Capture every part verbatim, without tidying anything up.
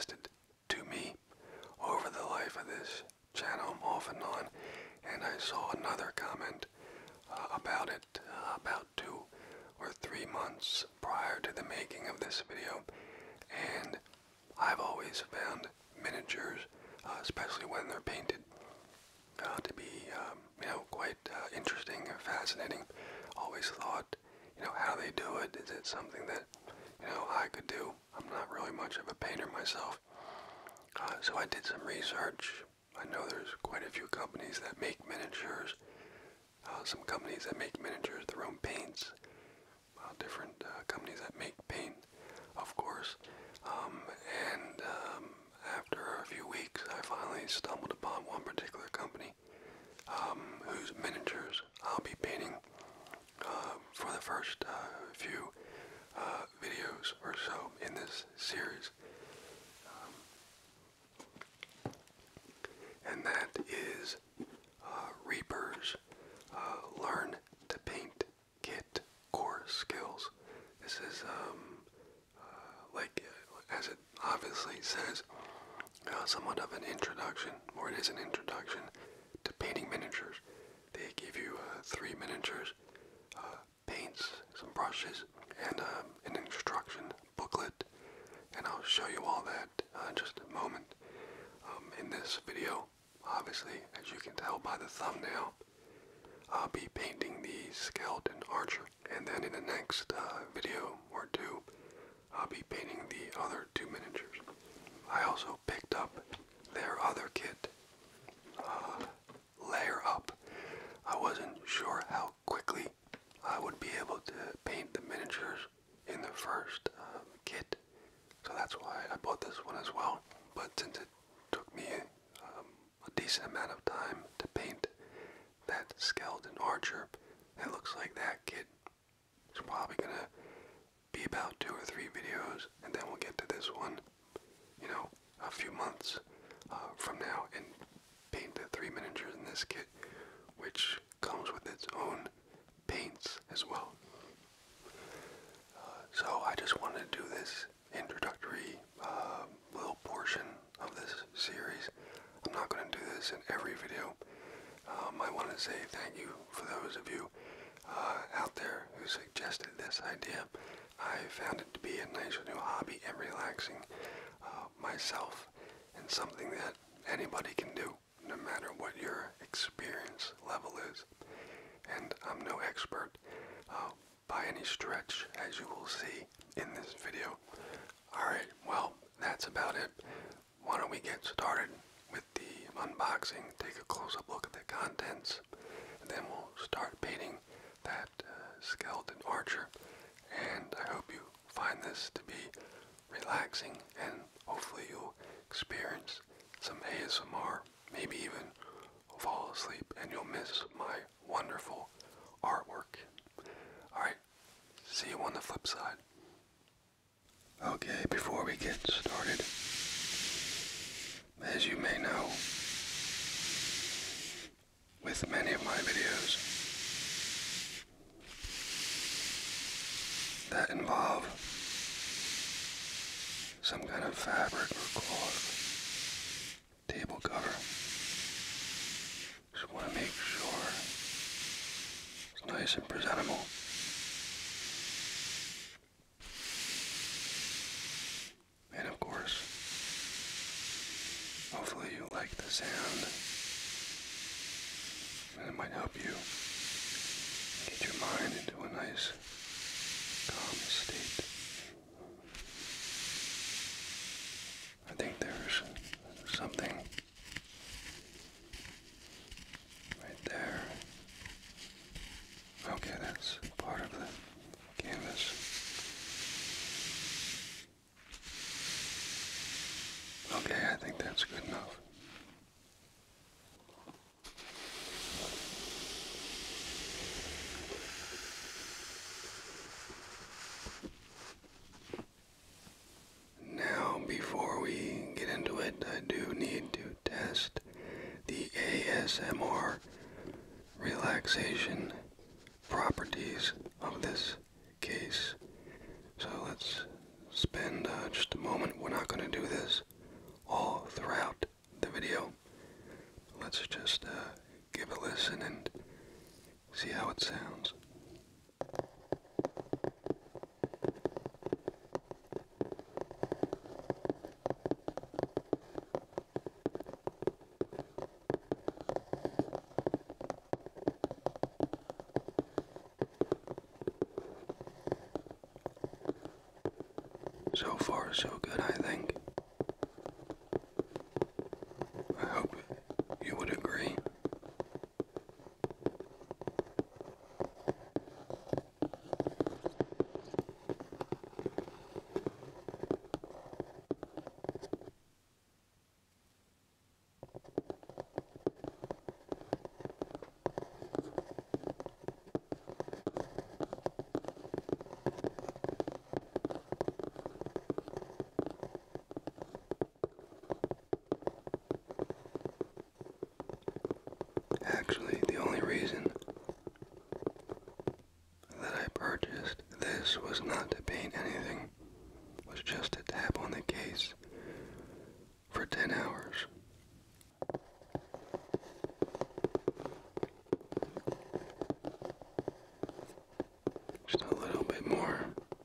suggested to me over the life of this channel, off and on, and I saw another comment uh, about it uh, about two or three months prior to the making of this video, and I've always found miniatures, uh, especially when they're painted, uh, to be, um, you know, quite uh, interesting and fascinating. Always thought, you know, how they do it. Is it something that, you know, I could do? I'm not really much of a painter myself. Uh, so I did some research. I know there's quite a few companies that make miniatures. Uh, some companies that make miniatures, their own paints. Uh, different uh, companies that make paint, of course. Um, and um, after a few weeks, I finally stumbled upon one particular company um, whose miniatures I'll be painting uh, for the first uh, few uh, videos or so in this series. Um, and that is uh, Reaper's uh, Learn to Paint Kit Core Skills. This is um, uh, like, uh, as it obviously says, uh, somewhat of an introduction, or it is an introduction to painting miniatures. They give you uh, three miniatures, uh, paints, some brushes, and um, an instruction booklet, and I'll show you all that uh, in just a moment. Um, in this video, obviously, as you can tell by the thumbnail, I'll be painting the skeleton archer, and then in the next uh, video or two, I'll be painting the other two miniatures. I also picked up their other kit, uh, Layer Up. I wasn't sure how quickly I would be able to paint the miniatures in the first uh, kit, so that's why I bought this one as well. But since it took me um, a decent amount of time to paint that skeleton archer, it looks like that kit is probably gonna be about two or three videos, and then we'll get to this one, you know, a few months uh, from now, and paint the three miniatures in this kit, which comes with its own paints as well. Uh, so I just wanted to do this introductory uh, little portion of this series. I'm not going to do this in every video. Um, I want to say thank you for those of you uh, out there who suggested this idea. I found it to be a nice new hobby and relaxing uh, myself, and something that anybody can do, no matter what your experience level is. And I'm no expert uh, by any stretch, as you will see in this video. Alright, well, that's about it. Why don't we get started with the unboxing, take a close-up look at the contents, and then we'll start painting that uh, skeleton archer. And I hope you find this to be relaxing, and hopefully you'll experience some A S M R, maybe even fall asleep, and you'll miss my wonderful artwork. Alright, see you on the flip side. Okay, before we get started, as you may know, with many of my videos that involve some kind of fabric or cloth, table cover, just want to make sure it's nice and presentable. And of course, hopefully you like the sound, and it might help you get your mind into a nice, calm state. I think there's something right there. Okay, that's part of the canvas. Okay, I think that's good enough. Now, before we get into it, I do need to test the A S M R relaxation properties of this case. So let's spend uh, just a moment. We're not going to do this So far, so good, I think. I hope you would agree. Actually, the only reason that I purchased this was not to paint anything, was just to tap on the case for ten hours. Just a little bit more.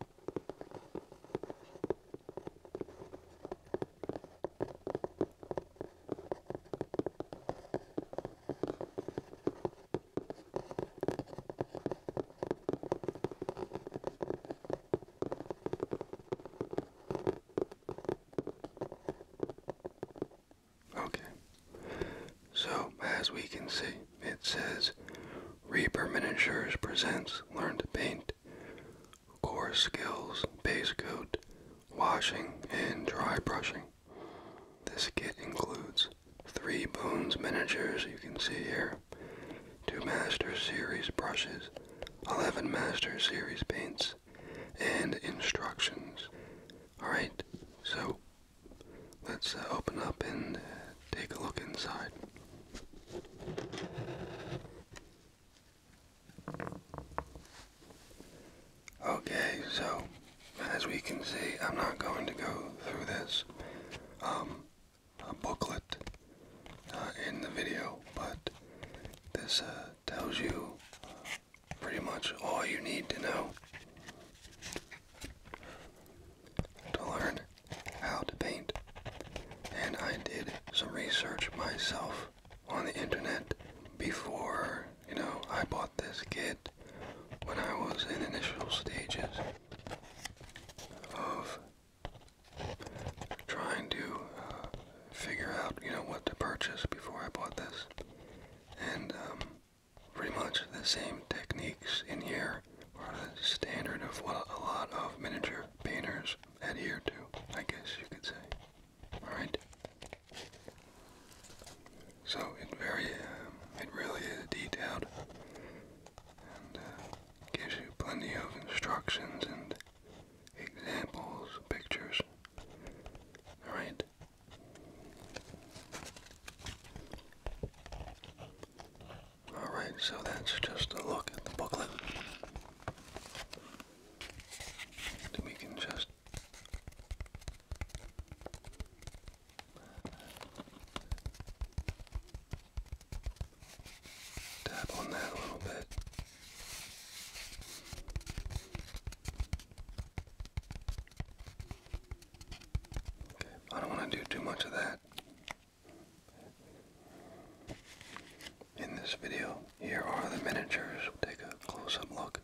Okay, so as we can see, it says Reaper Miniatures presents Learn to Paint, Core Skills, Base Coat, Washing, and Dry Brushing. This kit includes three Bones miniatures, you can see here, two Master Series brushes, eleven Master Series paints, and instructions. Alright, so let's uh, open up and uh, take a look inside. Okay, so as we can see, I'm not going to go through this um, a booklet uh, in the video, but this uh, tells you uh, pretty much all you need to know to learn how to paint. And I did some research myself on the internet before, you know, I bought this kit when I was in initial stages of trying to uh, figure out, you know, what to purchase before I bought this. And um, pretty much the same techniques in here are the standard of what a lot of miniature painters adhere to, I guess you could say. Alright? So it very, um, it really is detailed and uh, gives you plenty of instructions and examples, pictures. Alright? Alright, so that's just a look at the booklet. We can just tap on that a little bit. Okay, I don't want to do too much of that. In this video, here are the miniatures. We'll take a close-up look.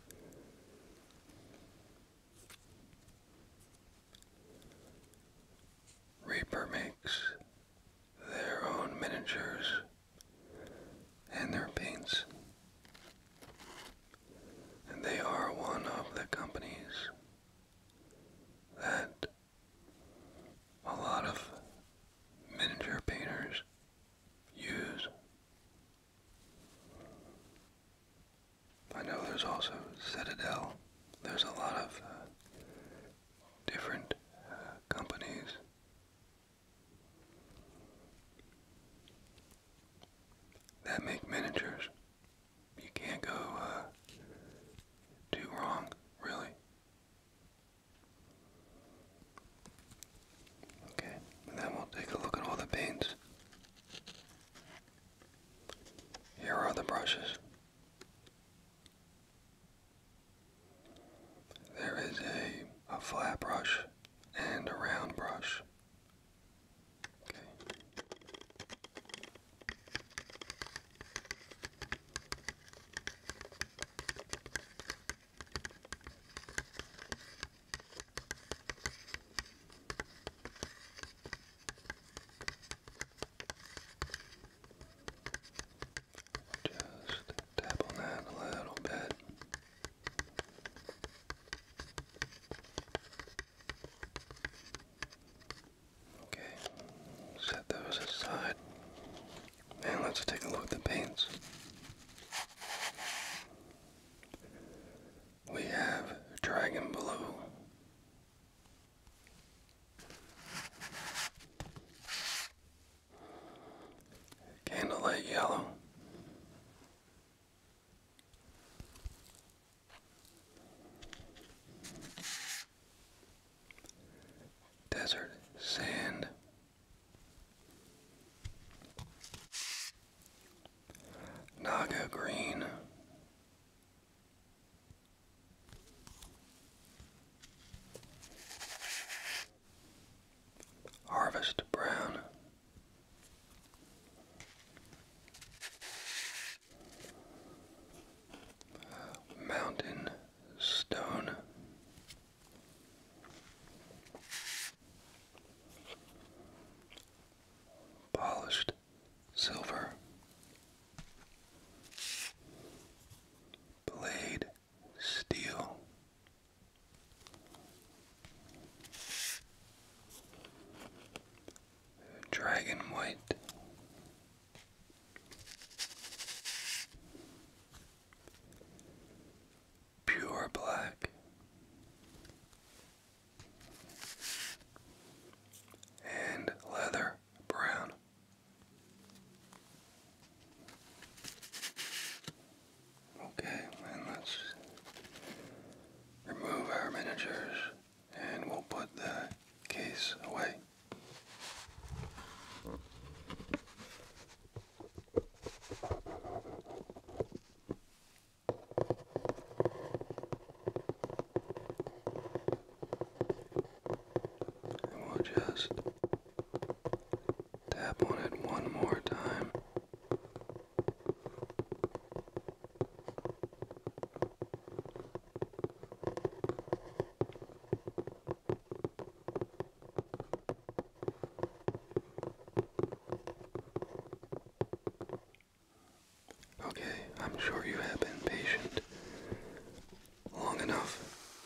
Reaper makes their own miniatures and their paints. And they are one of the companies that a lot of miniature painters use. I know there's also Citadel. There's a lot of uh, different uh, companies that make miniatures. You can't go uh, too wrong, really. Okay, and then we'll take a look at all the paints. Here are the brushes. There is a, a flat brush and a round brush. Okay. Magnolia green. Harvest brown. Mountain stone. Polished silver. Blade steel. Dragon white. Pure black. And leather brown. Okay, and let's remove our miniatures and we'll put the case away. And we'll just tap on it one more time. Okay, I'm sure you have been patient long enough.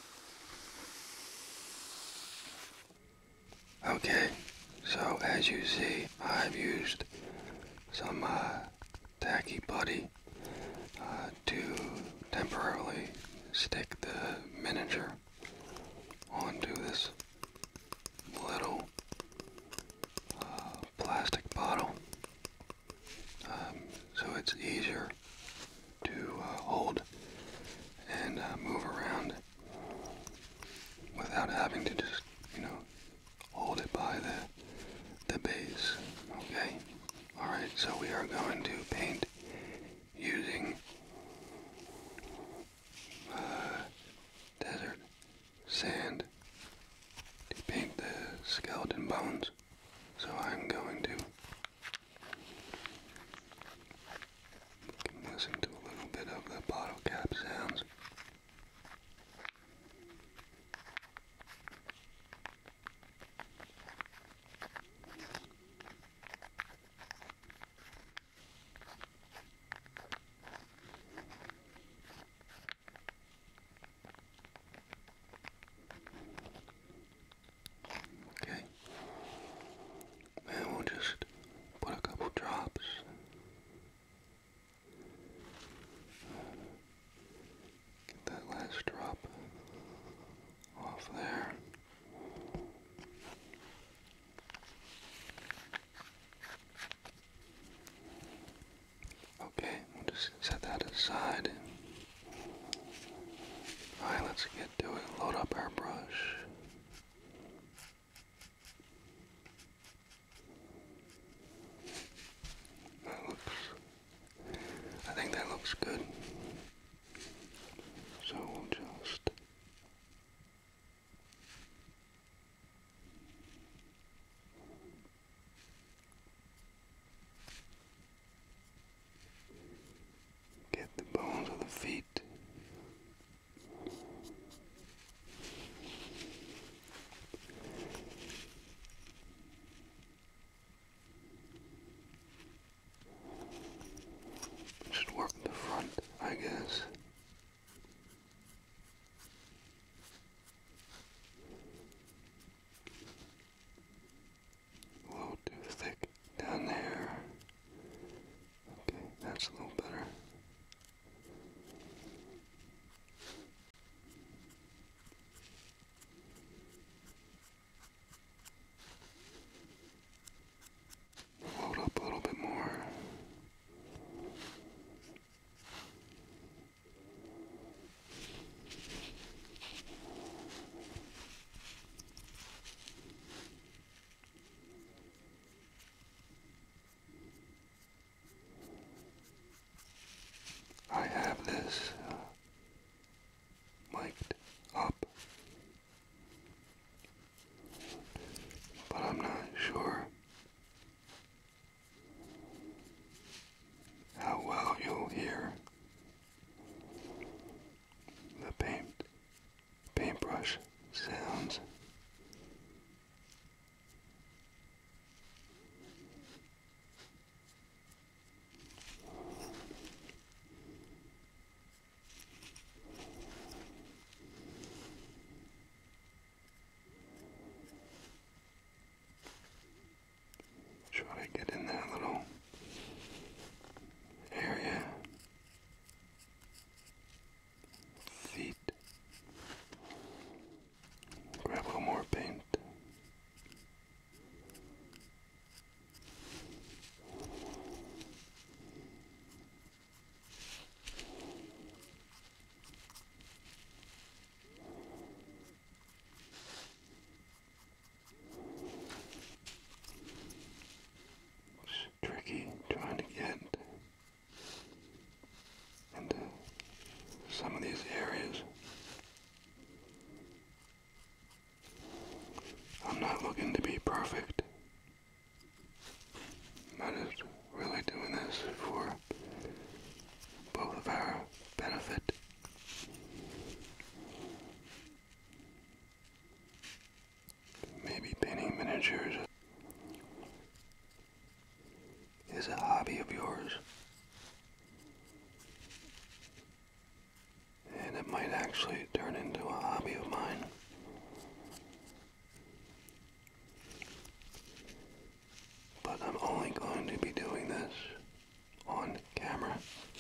Okay, so as you see, I've used some uh, tacky putty uh, to temporarily stick the miniature onto this little uh, plastic bottle, um, so it's easier to uh, hold and uh, move around without having to just, you know, hold it by the, the base. Okay? Alright, so we are going to paint using uh, desert sand to paint the skeleton bones. So I'm going to listen to a little bit of the bottle cap sounds. Okay, and we'll just put a couple drops. Get that last drop off there. Okay, we'll just set that aside. Alright, let's get to it. Load up our brush. That looks, I think that looks good. So we'll just get the bones of the feet. Just work the front. God is really doing this for both of our benefit. Maybe painting miniatures is a hobby of yours, and it might actually turn into a hobby of mine. But I'm only going to be doing this on camera.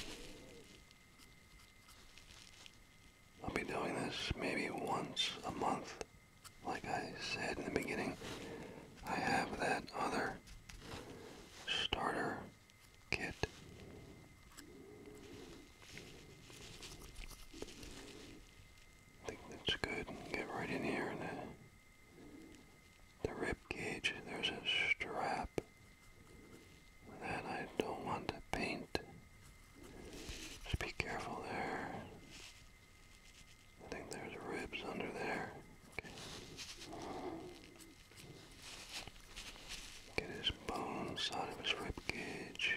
I'll be doing this maybe once a month. Like I said in the beginning, I have that other starter kit. I think that's good. Get right in here in the, the rib cage. There's a strap that I don't want to paint. Just be careful there. I think there's ribs under there. Okay. Get his bones out of his rib cage.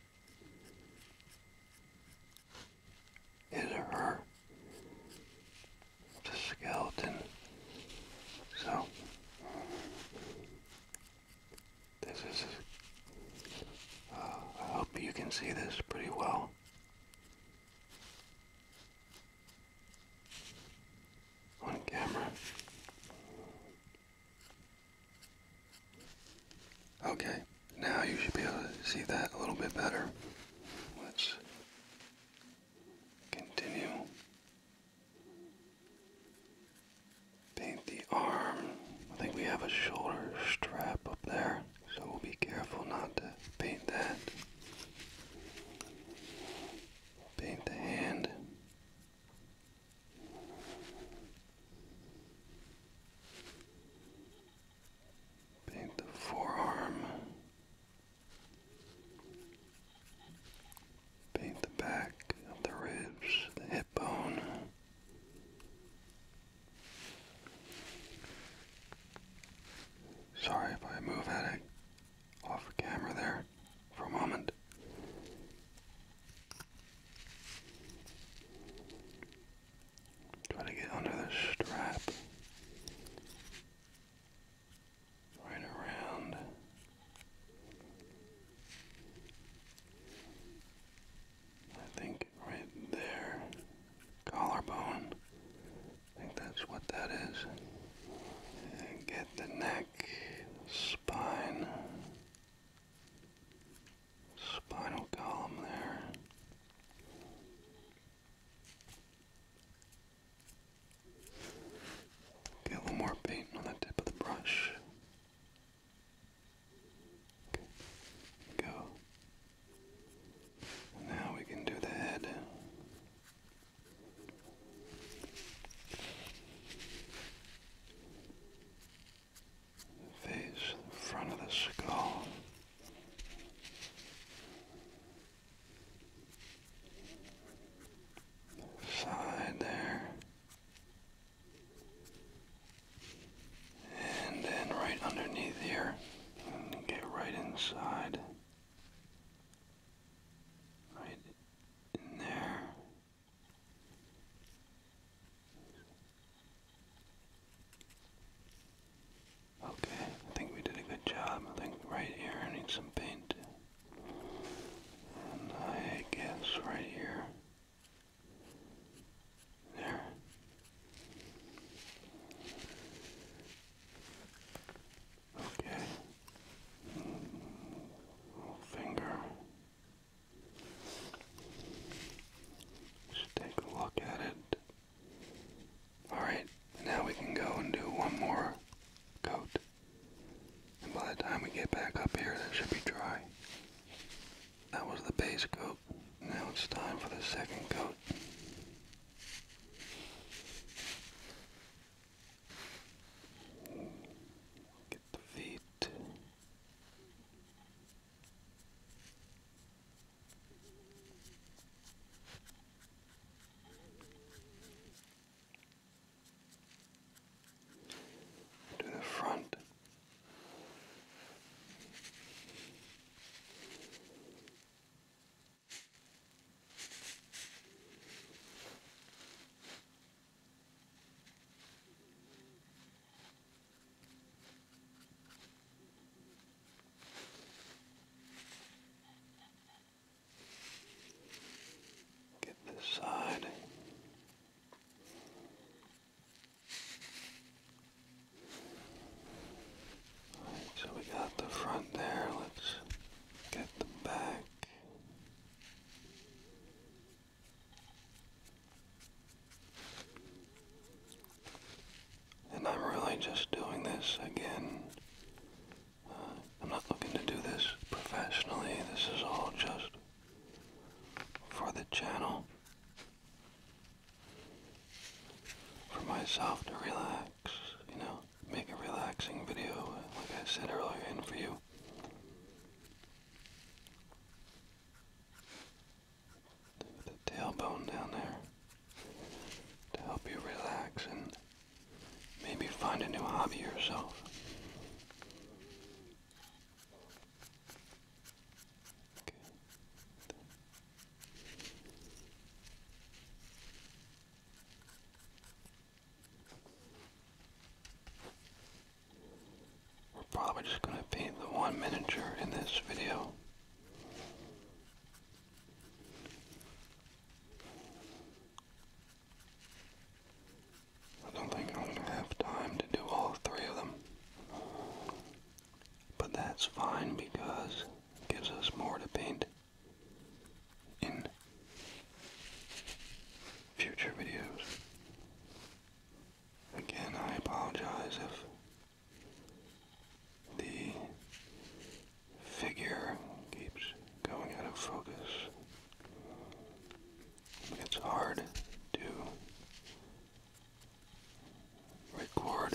His or her. It's a skeleton. So, this is, uh, I hope you can see this pretty well. On camera. Okay, now you should be able to see that a little bit better. Let's continue. Paint the arm. I think we have a shoulder strap up there, so we'll be careful not to paint that. Paint the hand. Paint the forearm. Paint the back of the ribs, the hip bone. Sorry if I move at it off camera there for a moment. Try to get under the strap. Right around. I think right there. Collarbone. I think that's what that is. And get the neck, spine, spinal column there. Get a little more paint on the tip of the brush. Okay. Go. Now we can do the head. The face, the front of the skull. Side there. And then right underneath here. And get right inside. Right in there. Okay, I think we did a good job. I think right here I need some paint. And I guess right here. There. Okay. Little finger. Just take a look at it. Alright, now we can go and do one more coat. And by the time we get back up here, that should be dry. That was the base coat. Now it's time for the second coat. Get the feet. Do the front. we're just going to paint the one miniature in this video. I don't think I'm going to have time to do all three of them. But that's fine because it gives us more to paint in future videos. Again, I apologize if the figure keeps going out of focus. It's hard to record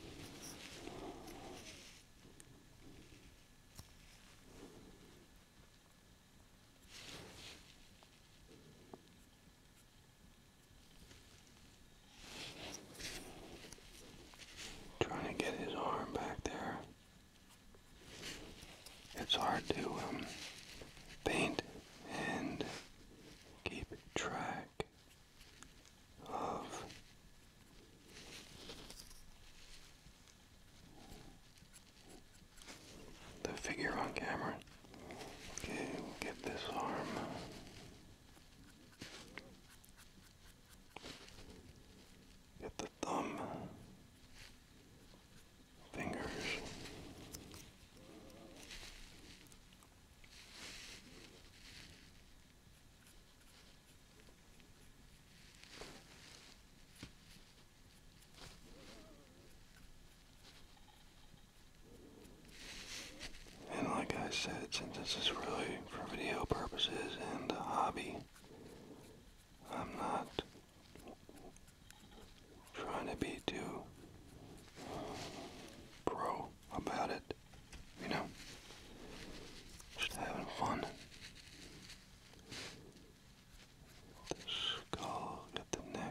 trying to get his arm back there. It's hard to um, paint and keep track of the figure on camera. Okay, we'll get this arm. Get the thumb, fingers. And like I said, since this is really for video purposes and a hobby, I'm not trying to be too pro about it, you know, just having fun. The skull, get the neck.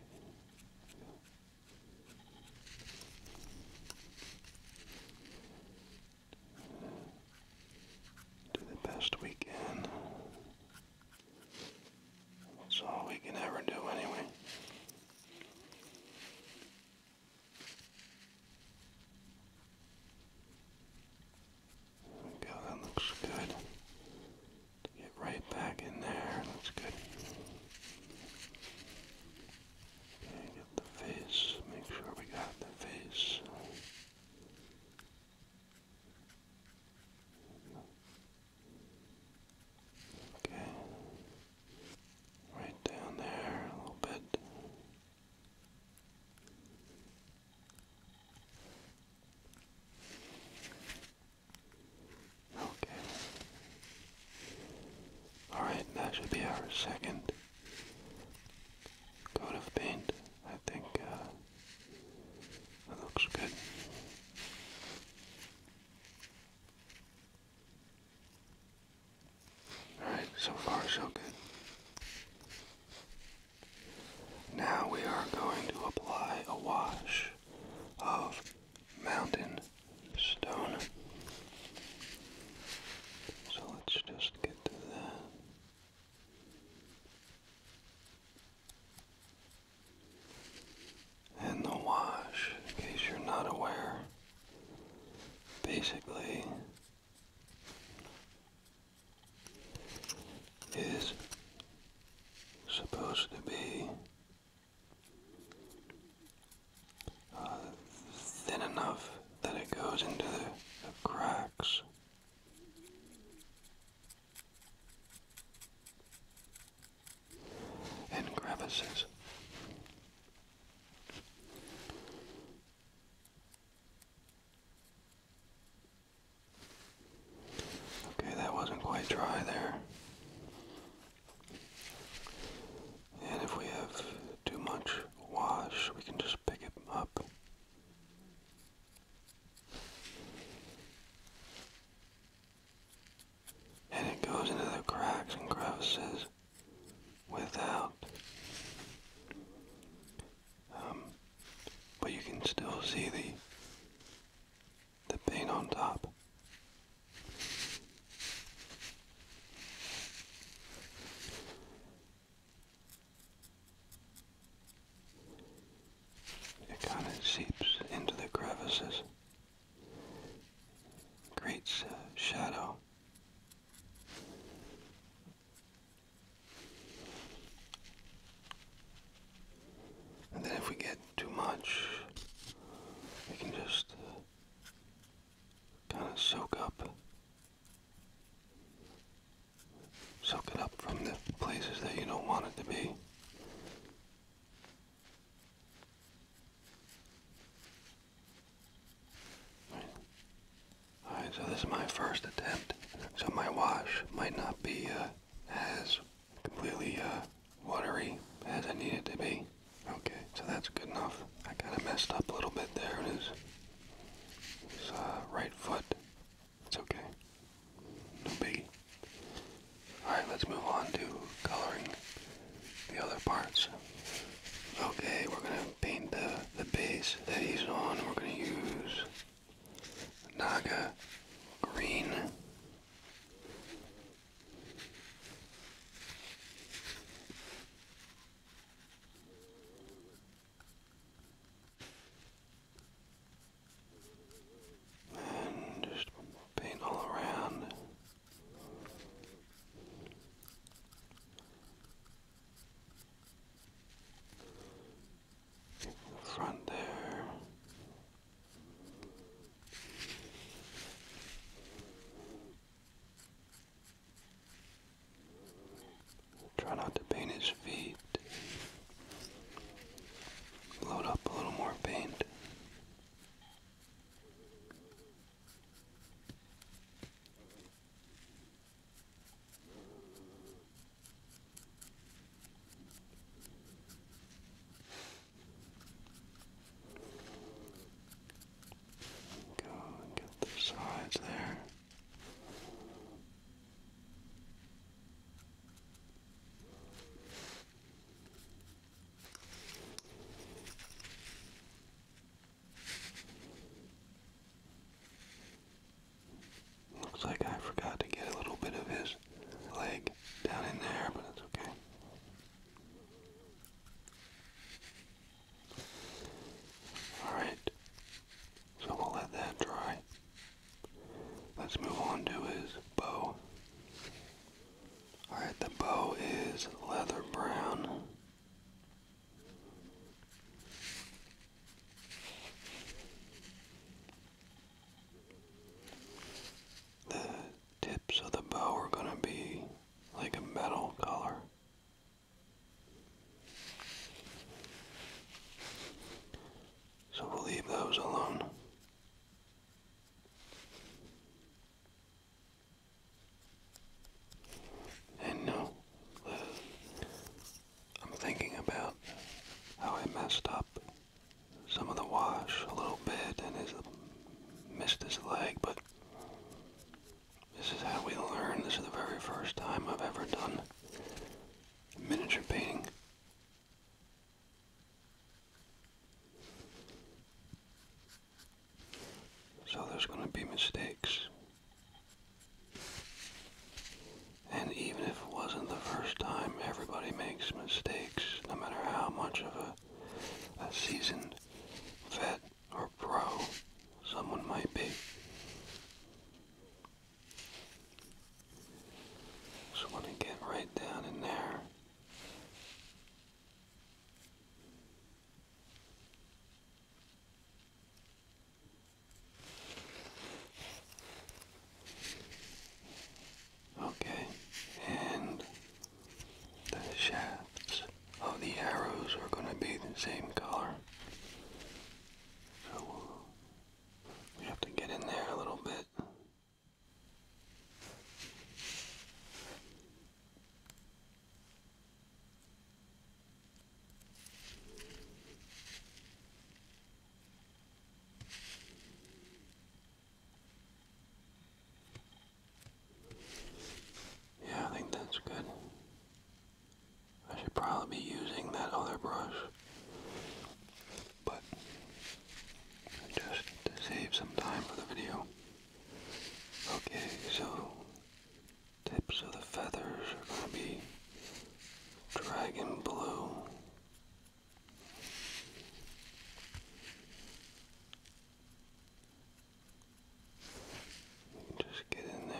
Do the best we can. That's all we can ever do anyway. There we go, that looks good. Get right back in there, that's good. Okay, get the face, make sure we got the face. shadow. And then if we get too much, we can just uh, kind of soak up, soak it up from the places that you don't want it to be. Alright, so this is my first attempt. So my wash might not be uh, as completely uh, watery as I need it to be. Okay, so that's good enough. I kind of messed up a little bit there in his, his uh, right foot. It's okay. No biggie. Alright, let's move on to coloring the other parts. Okay, we're going to paint the, the base that he's on. We're going to use Naga green. And just paint all around. Front there. Try not to paint his feet. Load up a little more paint. Go and get the sides there. Looks like I forgot to get a little bit of his leg down in there, but it's okay. Alright, so we'll let that dry. Let's move on to his bow. Alright, the bow is leather brown. The tips of the bow are going to be like a metal color. So we'll leave those alone. And no, uh, I'm thinking about how I messed up some of the wash a little bit and his, missed his leg, but this is how we learn. This is the very first time I've ever done miniature painting. So there's going to be mistakes. And even if it wasn't the first time, everybody makes mistakes, no matter how much of a, a seasoned vet or pro someone might be. So I want to get right down in there. Okay, and the shafts of the arrows are going to be the same color. So we have to get in there a little bit. Yeah, I think that's good. I should probably be using that other brush, but just to save some time for the video. Okay, so tips of the feathers are going to be dragon blue. You can just get in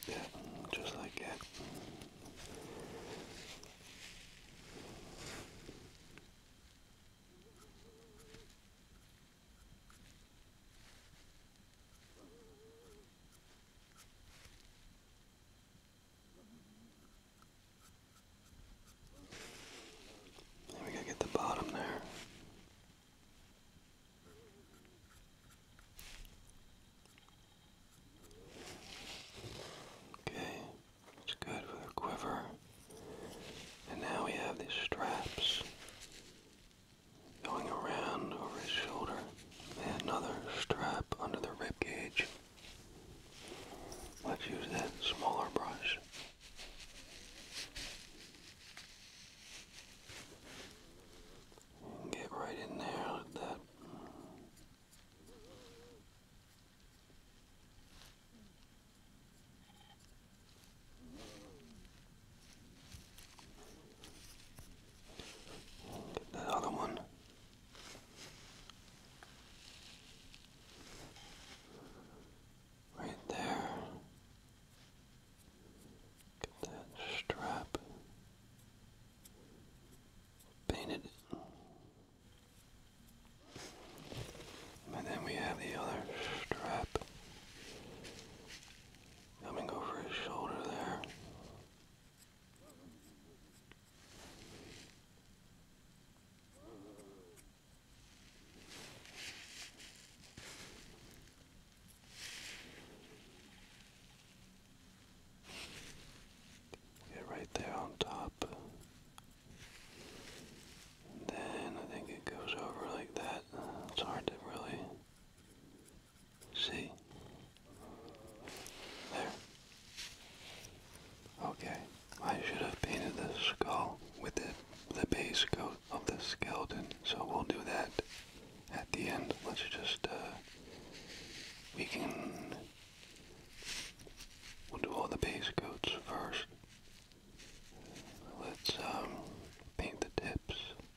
that, just like that. And we gotta get the bottom there. Okay, it's good for the quiver. And now we have these straps going around over his shoulder, and another strap under the rib cage. Let's use that smaller brush. And get right in there like that. Get that other one. Right there. Get that strap painted. And then we have the other strap coming over his shoulder there. Get right there on top. And then I think it goes over like that. It's hard to really see. There. Okay. I should have painted the skull with the, the base coat of the skeleton, so we'll do that at the end. Let's just, uh, we can, we'll do all the base coats first. Let's, um, paint the tips.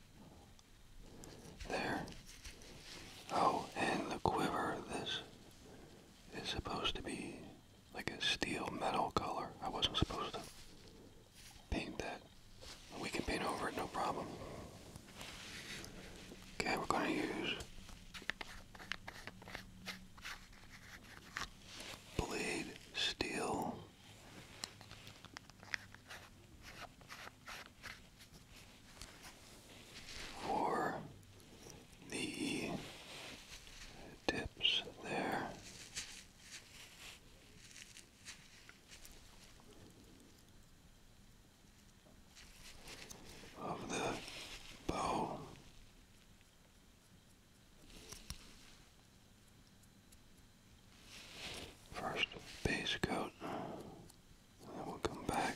There. Oh, and the quiver, this is supposed to be like a steel metal color. I wasn't supposed to paint that. We can paint over it, no problem. Okay, we're going to use blade steel. For the tips there. Of the bow. First base coat, and then we'll come back.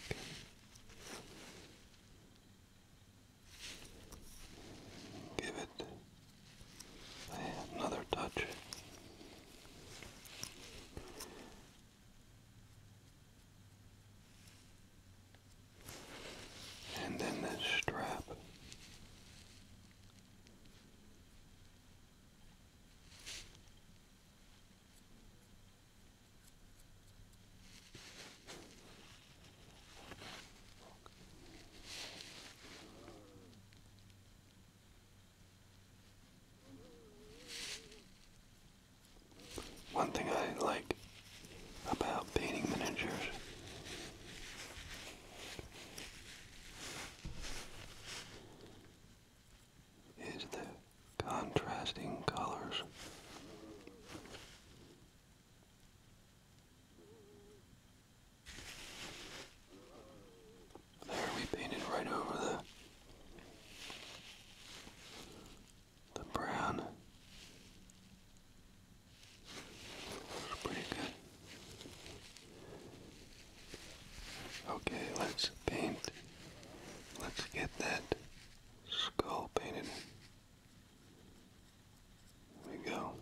Give it another touch. And then this strap. One thing I like about painting miniatures is the contrasting colors. There, we painted right over the the brown. It's pretty good. Okay, let's paint. Let's get that skull painted. There we go.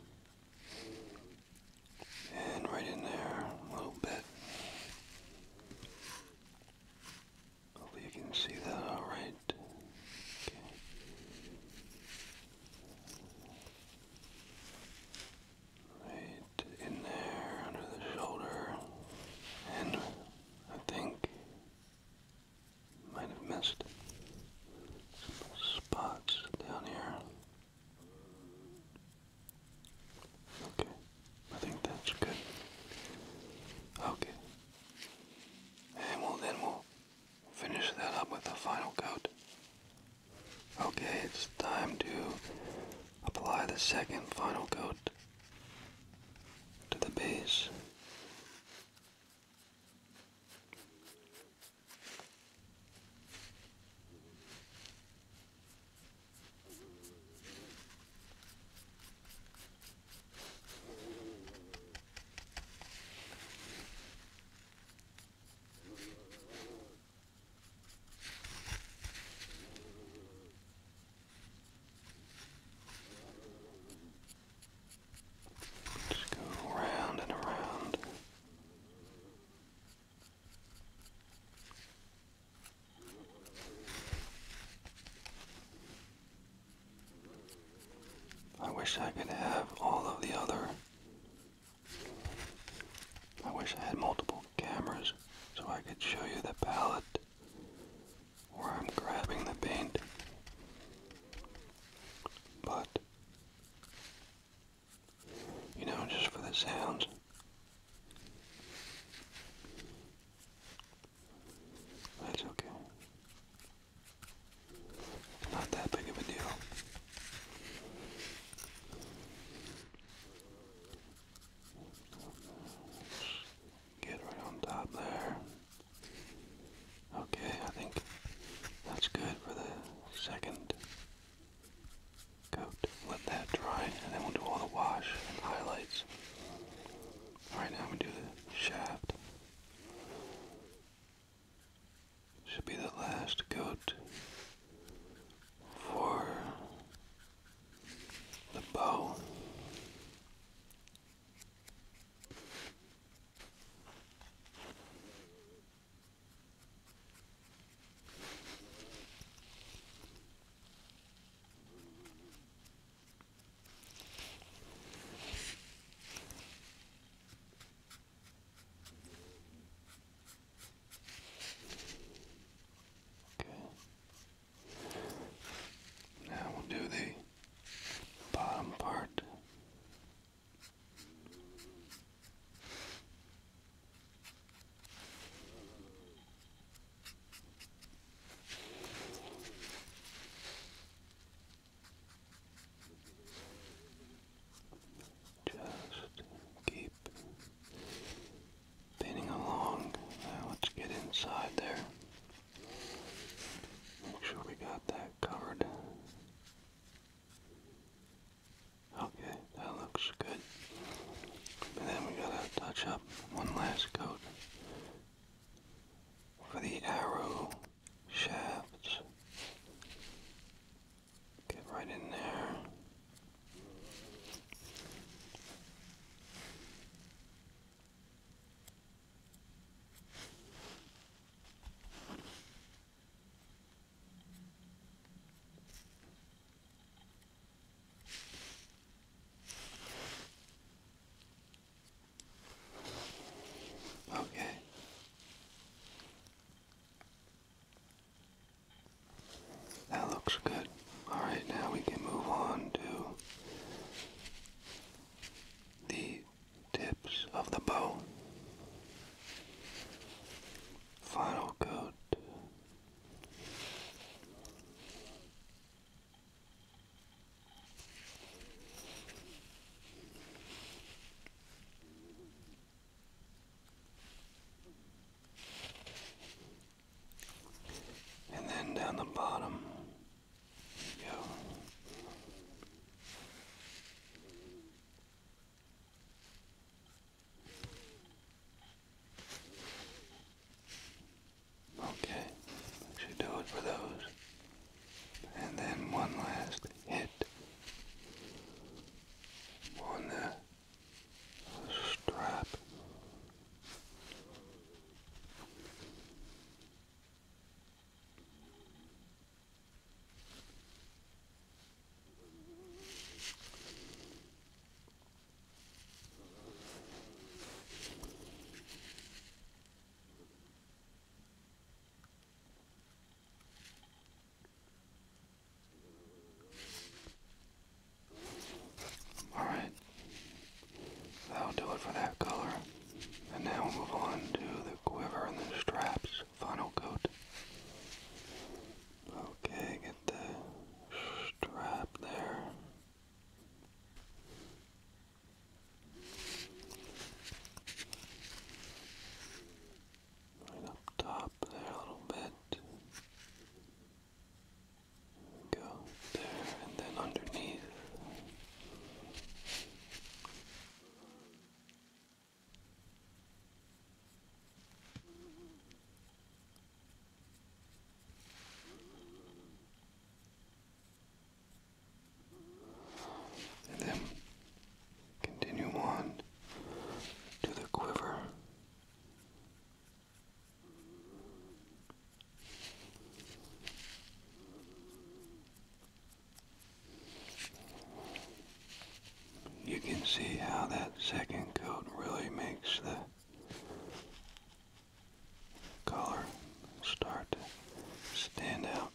the second final coat to the base. Just go around and around. I wish I could have all of the other. I wish I had multiple cameras so I could show you the palette where I'm grabbing the paint. But, you know, just for the sounds. That's okay. It's not that big of a deal. Get right on top there. Okay, I think that's good for the second coat. Let that dry, and then we'll do all the wash and highlights. Alright, now we do the shaft. Should be the last coat for the bow. Now we'll do the bottom part. Just keep painting along. Now let's get inside there. Make sure we got that covered. Okay, that looks good. And then we gotta touch up one last coat for the arrow shafts. Get right in there. see how that second coat really makes the color start to stand out.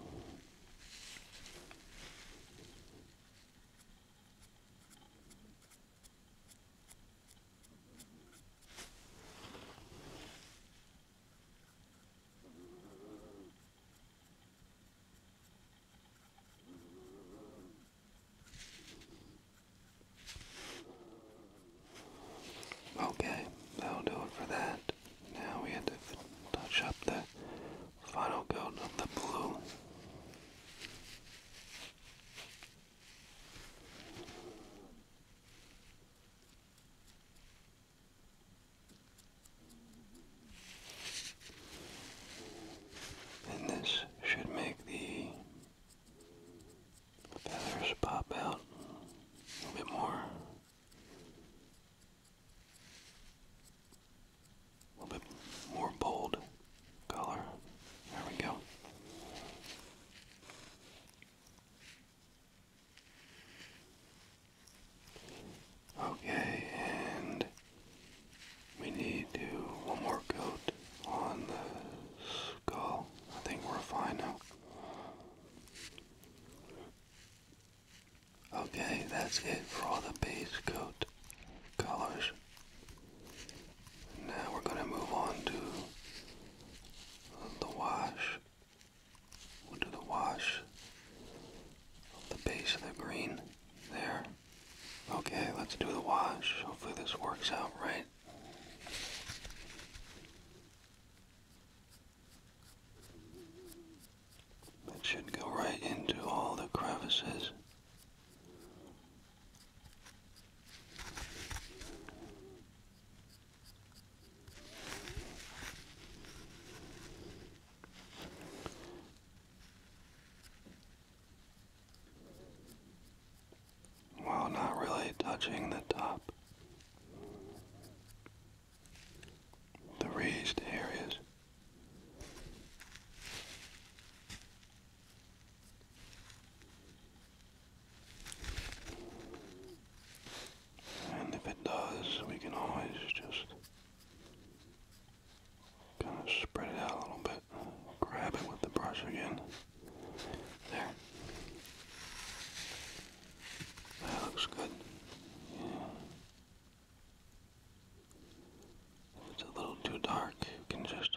Okay, that'll do it for that. Now we have to touch up the final coat of the blue. And this should make the feathers pop out a little bit more. A little bit more bold color. There we go. Okay, and we need to one more coat on the skull. I think we're fine now. Okay, that's it for all the base coat colors. Now we're going to move on to the wash. We'll do the wash of the base of the green there. Okay, let's do the wash. Hopefully this works out right. It should go right into all the crevices. While not really touching the top. The raised areas. And if it does, we can always just kind of spread it out a little bit. Grab it with the brush again. There. That looks good. Yeah. If it's a little too dark, you can just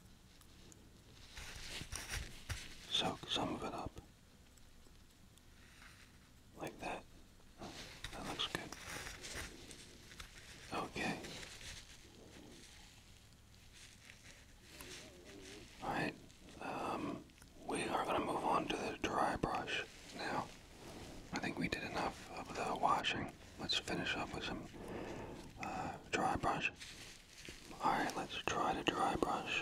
soak some of it up. Like that. That looks good. Okay. Alright. Um, we are going to move on to the dry brush now. I think we did enough of the washing. Let's finish up with some uh, dry brush. Alright, let's try the dry brush.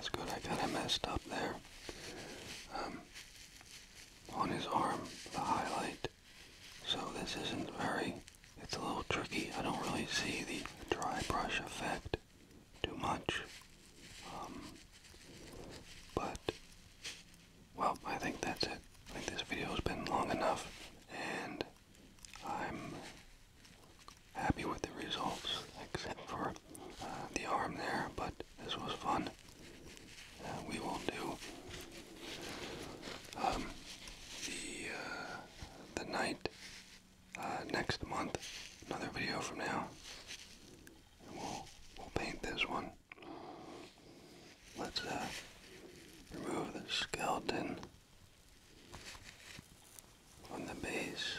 that's good. I kind of messed up there. Um, on his arm, the highlight. So this isn't very, it's a little tricky. I don't really see the dry brush effect too much. Um, but, well, I think that's it. I think this video has been long enough, and I'm happy with the results, except for uh, the arm there, but this was fun. Uh, we will do um, the, uh, the night uh, next month, another video from now, and we'll, we'll paint this one. Let's uh, remove the skeleton on the base.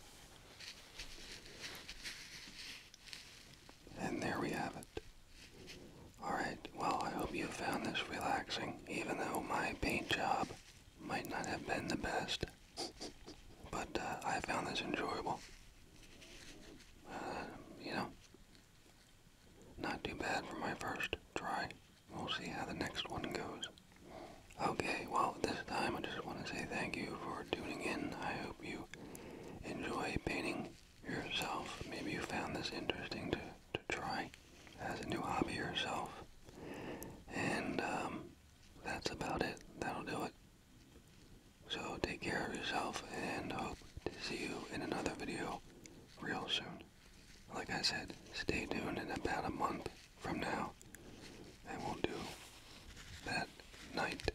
And there we have it. Alright, well, I hope you found this relaxing, even though my paint job might not have been the best. But uh, I found this enjoyable. Uh, you know, not too bad for my first try. We'll see how the next one goes. Okay, well, this time I just want to say thank you for tuning in. I hope you enjoy painting yourself. Maybe you found this interesting to, to try as a new hobby yourself. And um, that's about it. That'll do it. So take care of yourself, and hope to see you in another video real soon. Like I said, stay tuned in about a month from now, and we'll do that night